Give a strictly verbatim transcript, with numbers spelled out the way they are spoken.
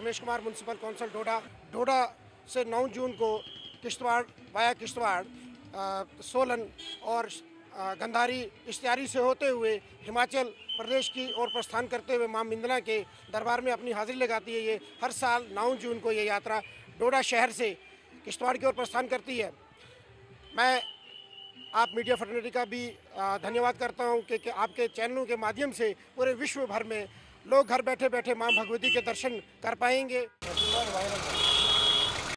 Ramesh Kumar, municipal council Doda. Doda से नौ जून को किश्तवाड़ वाया किश्तवाड़, सोलन और गंधारी इश्तियारी से होते हुए हिमाचल प्रदेश की ओर प्रस्थान करते हुए मां मिंदना के दरबार में अपनी हाजिरी लगाती है। ये हर साल नौ जून को ये यात्रा डोडा शहर से किश्तवाड़ की ओर प्रस्थान करती है। मैं आप मीडिया फर्टर्निटी का भी धन्यवाद करता हूं कि, कि आपके चैनलों के माध्यम से पूरे विश्व भर में लोग घर बैठे बैठे मां भगवती के दर्शन कर पाएंगे।